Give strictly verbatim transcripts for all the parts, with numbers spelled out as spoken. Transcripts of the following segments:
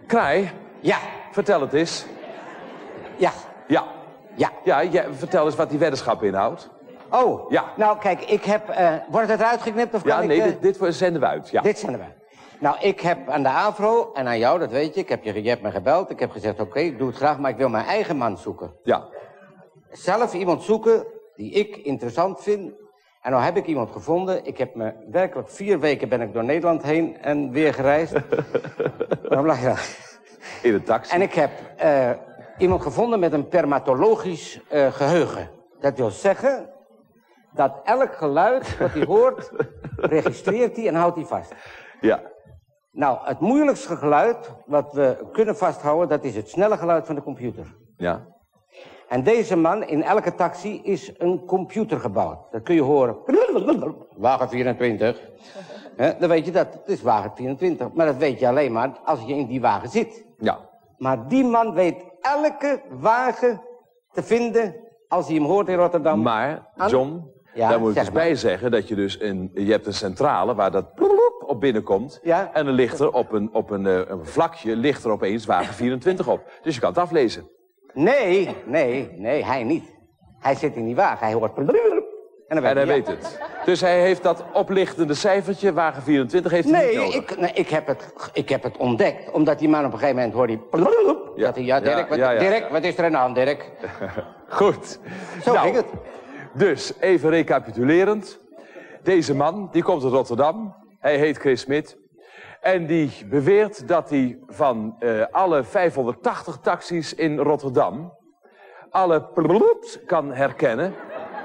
Kraai, Ja. vertel het eens. Ja. Ja. Ja. Ja, ja, vertel eens wat die weddenschap inhoudt. Oh. Ja. Nou, kijk, ik heb... Uh, wordt het eruit geknipt of kan Ja, ik... nee, uh... dit, dit zenden we uit. Ja. Dit zenden we. Nou, ik heb aan de AVRO en aan jou, dat weet je, ik heb je, je hebt me gebeld. Ik heb gezegd, oké, okay, ik doe het graag, maar ik wil mijn eigen man zoeken. Ja. Zelf iemand zoeken die ik interessant vind. En nou heb ik iemand gevonden. Ik heb me werkelijk vier weken ben ik door Nederland heen en weer gereisd. Waarom lach je dan? In de taxi. En ik heb uh, iemand gevonden met een permatologisch uh, geheugen. Dat wil zeggen dat elk geluid wat hij hoort, registreert hij en houdt hij vast. Ja. Nou, het moeilijkste geluid wat we kunnen vasthouden, dat is het snelle geluid van de computer. Ja. En deze man, in elke taxi, is een computer gebouwd. Dat kun je horen. Wagen vierentwintig. He, dan weet je dat. Het is wagen vierentwintig. Maar dat weet je alleen maar als je in die wagen zit. Ja. Maar die man weet elke wagen te vinden als hij hem hoort in Rotterdam. Maar, John, ja, daar moet ik zeg dus maar. bij zeggen dat je dus een, je hebt een centrale waar dat op binnenkomt. Ja. En dan ligt er op een, op een, uh, een vlakje, ligt er opeens wagen vierentwintig op. Dus je kan het aflezen. Nee, nee, nee, hij niet. Hij zit in die wagen, hij hoort... En, dan weet En hij hij, weet het. Dus hij heeft dat oplichtende cijfertje, wagen vierentwintig, heeft hij Nee, niet nodig. ik, nee ik, heb het, ik heb het ontdekt. Omdat die man op een gegeven moment hoorde... Ja. Dat hij, ja, Dirk, Ja, wat, ja, ja. Dirk, wat is er aan de hand, Dirk? Goed. Zo Nou, ging het. Dus, even recapitulerend. Deze man, die komt uit Rotterdam. Hij heet Chris Smit. En die beweert dat hij van uh, alle vijfhonderdtachtig taxis in Rotterdam... alle ploops kan herkennen...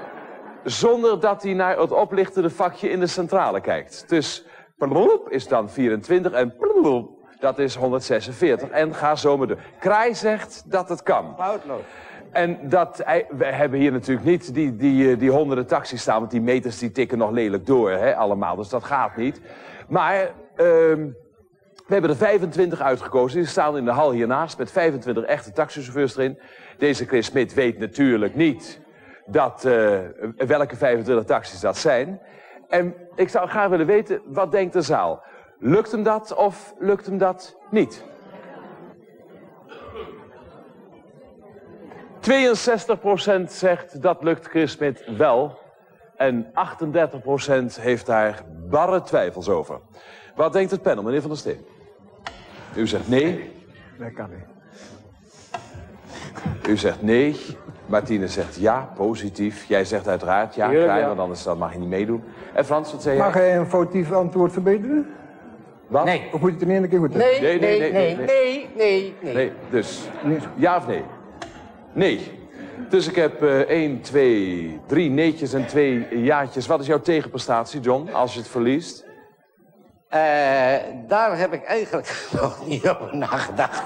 zonder dat hij naar het oplichtende vakje in de centrale kijkt. Dus ploep is dan vierentwintig en ploep, dat is honderdzesenveertig. En ga zo maar door. Kraai zegt dat het kan. Foutloos. En dat, we hebben hier natuurlijk niet die, die, die honderden taxis staan, want die meters die tikken nog lelijk door, hè, allemaal. Dus dat gaat niet. Maar uh, we hebben er vijfentwintig uitgekozen. Die staan in de hal hiernaast met vijfentwintig echte taxichauffeurs erin. Deze Chris Smit weet natuurlijk niet dat, uh, welke vijfentwintig taxis dat zijn. En ik zou graag willen weten, wat denkt de zaal? Lukt hem dat of lukt hem dat niet? tweeënzestig procent zegt dat lukt Chris Smit wel. En achtendertig procent heeft daar barre twijfels over. Wat denkt het panel, meneer Van der Steen? U zegt nee. Dat kan niet. U zegt nee. Martine zegt ja, positief. Jij zegt uiteraard ja, Tuurlijk, Kraai, ja. want anders dan mag je niet meedoen. En Frans, wat zei jij? Mag hij een foutief antwoord verbeteren? Wat? Nee. Of moet je het in één keer goed doen? Nee, Nee, nee, nee, nee, nee, nee, nee, nee. Nee, dus Nee. ja of nee? Nee. Dus ik heb uh, één, twee, drie neetjes en twee jaatjes. Wat is jouw tegenprestatie, John, als je het verliest? Uh, daar heb ik eigenlijk nog niet over nagedacht.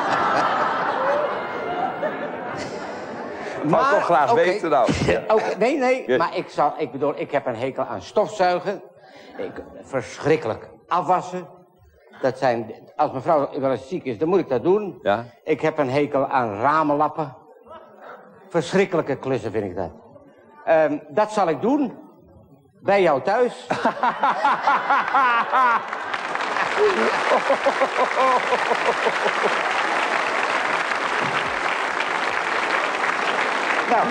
Ik wou toch graag oké. weten nou. Okay, nee, nee, Ja. maar ik, zal, ik bedoel, ik heb een hekel aan stofzuigen. Ik, verschrikkelijk. Afwassen. Dat zijn, als mevrouw wel eens ziek is, dan moet ik dat doen. Ja? Ik heb een hekel aan ramenlappen. Verschrikkelijke klussen vind ik dat. Um, dat zal ik doen. Bij jou thuis. Nou,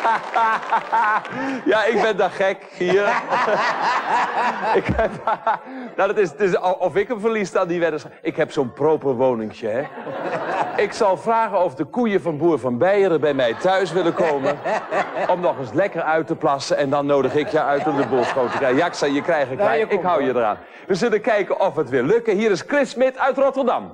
Ja, ik ben daar gek hier. ik heb, nou, dat is, het is of ik hem verlies aan die weddenschap. Ik heb zo'n proper woningje, hè. Ik zal vragen of de koeien van boer Van Beieren bij mij thuis willen komen. Om nog eens lekker uit te plassen. En dan nodig ik je uit om de boel schoon te krijgen. Ja, ik zal je krijgen, Ja, krijgen. je Ik komt hou wel. je eraan. We zullen kijken of het weer lukken. Hier is Chris Smit uit Rotterdam.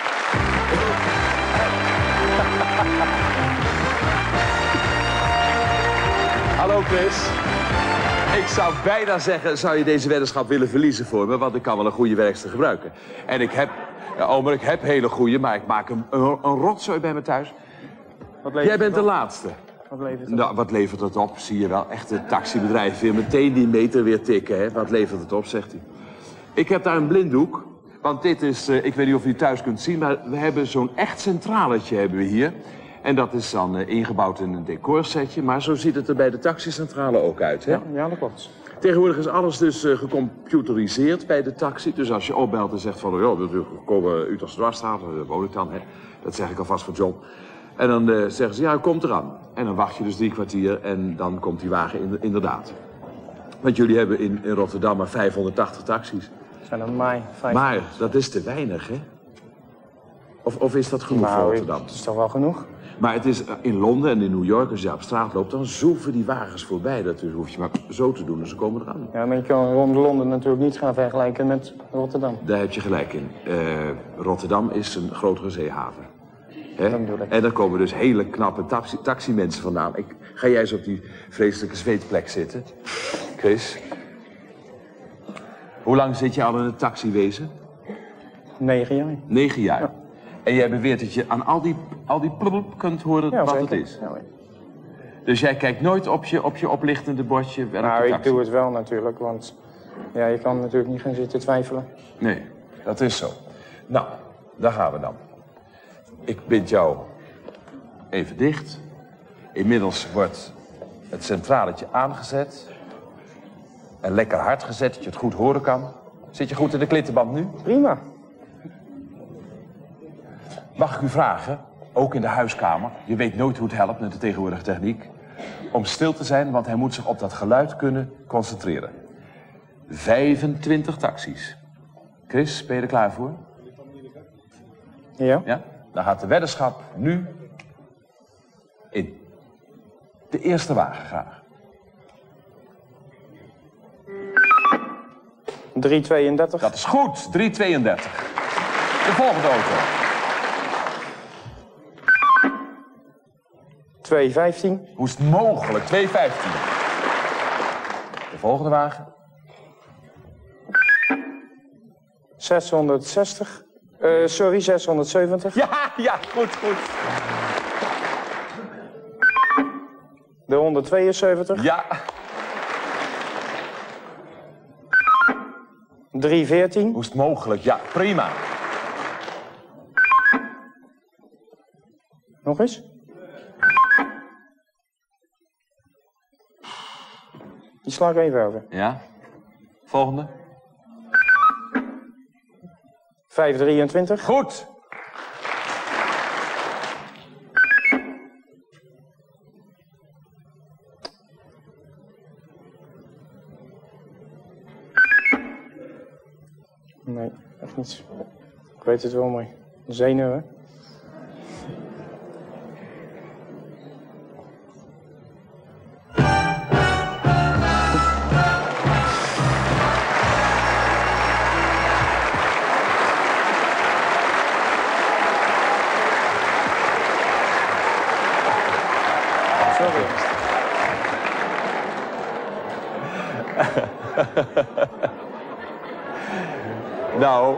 Hallo Chris. Ik zou bijna zeggen, zou je deze weddenschap willen verliezen voor me? Want ik kan wel een goede werkster gebruiken. En ik heb, ja, Omer, ik heb hele goede, maar ik maak een, een, een rotzooi bij me thuis. Wat Jij bent de laatste. Wat levert het? Nou, wat levert het op? Zie je wel, echte taxibedrijven weer meteen die meter weer tikken, hè? Wat levert het op, zegt hij. Ik heb daar een blinddoek, want dit is, uh, ik weet niet of u het thuis kunt zien, maar we hebben zo'n echt centraletje hebben we hier. En dat is dan uh, ingebouwd in een decorsetje, maar zo ziet het er bij de taxicentrale ook uit, hè? Ja, ja, dat klopt. Tegenwoordig is alles dus uh, gecomputeriseerd bij de taxi. Dus als je opbelt en zegt van, oh, ja, we komen Utrechtse Dwarsstraat, daar woon ik dan, hè. Dat zeg ik alvast voor John. En dan uh, zeggen ze, ja, u komt eraan. En dan wacht je dus drie kwartier en dan komt die wagen in, inderdaad. Want jullie hebben in, in Rotterdam maar vijfhonderdtachtig taxis. Zijn er maar vijf. Maar dat is te weinig, hè? Of, of is dat genoeg nou, voor Rotterdam? Dat is toch wel genoeg? Maar het is in Londen en in New York, als je op straat loopt, dan zoeven die wagens voorbij. Dat dus hoef je maar zo te doen en ze komen eraan. Ja, maar je kan rond Londen natuurlijk niet gaan vergelijken met Rotterdam. Daar heb je gelijk in. Uh, Rotterdam is een grotere zeehaven. Hè? Dat bedoel ik. En daar komen dus hele knappe taxi taximensen vandaan. Ik, ga jij eens op die vreselijke zweetplek zitten, Chris? Hoe lang zit je al in het taxiwezen? Negen jaar. Negen jaar. Ja. En jij beweert dat je aan al die, al die plop kunt horen Ja, wat zeker. het is. Ja, hoor. Dus jij kijkt nooit op je, op je oplichtende bordje welke Nou, ik taxi? doe het wel natuurlijk, want ja, je kan natuurlijk niet gaan zitten twijfelen. Nee, dat is zo. Nou, daar gaan we dan. Ik bind jou even dicht. Inmiddels wordt het centraletje aangezet. En lekker hard gezet, dat je het goed horen kan. Zit je goed in de klittenband nu? Prima. Mag ik u vragen, ook in de huiskamer, je weet nooit hoe het helpt met de tegenwoordige techniek, om stil te zijn, want hij moet zich op dat geluid kunnen concentreren. vijfentwintig taxis. Chris, ben je er klaar voor? Ja? Ja? Dan gaat de weddenschap nu in. De eerste wagen graag. drie tweeëndertig. Dat is goed, drie tweeëndertig. De volgende auto. twee vijftien. Hoe is het mogelijk? twee vijftien. De volgende wagen. zeshonderdzestig. Uh, sorry, zeshonderdzeventig. Ja, ja, goed, goed. De honderdtweeënzeventig. Ja, driehonderdveertien. hoe is het mogelijk? Ja, prima. Nog eens. Die sla ik even over. Ja. Volgende. vijfhonderddrieëntwintig. Goed. Nee, echt niet. Ik weet het wel mooi. Zenuwen. Sorry. Nou,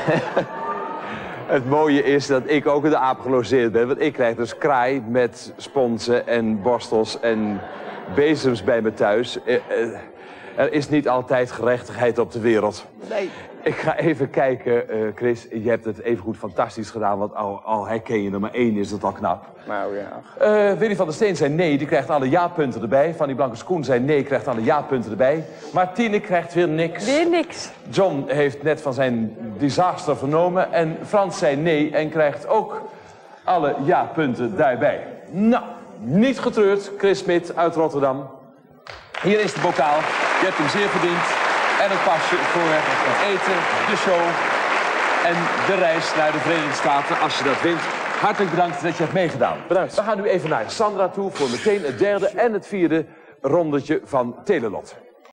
het mooie is dat ik ook in de aap gelogeerd ben. Want ik krijg dus kraai met sponsen en borstels en bezems bij me thuis. Eh, eh, er is niet altijd gerechtigheid op de wereld. Nee. Ik ga even kijken, uh, Chris. Je hebt het evengoed fantastisch gedaan, want al, al herken je er maar één, is het al knap. Nou ja. Uh, Willy van der Steen zei nee, die krijgt alle ja-punten erbij. Fanny Blankers-Koen zei nee, krijgt alle ja-punten erbij. Martine krijgt weer niks. Weer niks. John heeft net van zijn disaster vernomen. En Frans zei nee en krijgt ook alle ja-punten daarbij. Nou, niet getreurd, Chris Smit uit Rotterdam. Hier is de bokaal. Je hebt hem zeer verdiend. En het pasje voor het eten, de show en de reis naar de Verenigde Staten als je dat wint. Hartelijk bedankt dat je hebt meegedaan. Bedankt. We gaan nu even naar Sandra toe voor meteen het derde en het vierde rondetje van Telelot.